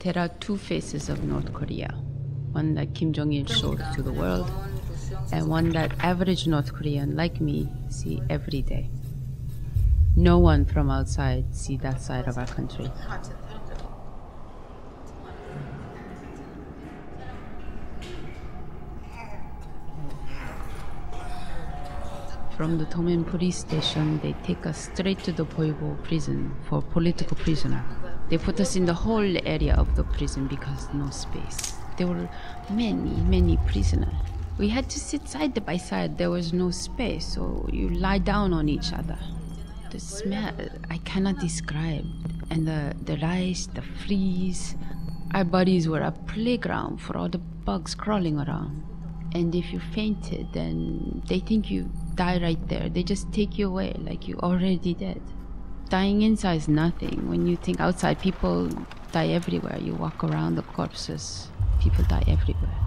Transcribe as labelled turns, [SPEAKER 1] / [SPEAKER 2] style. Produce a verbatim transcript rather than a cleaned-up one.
[SPEAKER 1] There are two faces of North Korea. One that Kim Jong-il showed to the world, and one that average North Korean like me see every day. No one from outside see that side of our country. From the Tomen police station, they take us straight to the Boigo prison for political prisoner. They put us in the whole area of the prison because no space. There were many, many prisoners. We had to sit side by side. There was no space, so you lie down on each other. The smell, I cannot describe. And the, the rice, the fleas. Our bodies were a playground for all the bugs crawling around. And if you fainted, then they think you die right there. They just take you away like you already dead. Dying inside is nothing. When you think outside, people die everywhere. You walk around the corpses, people die everywhere.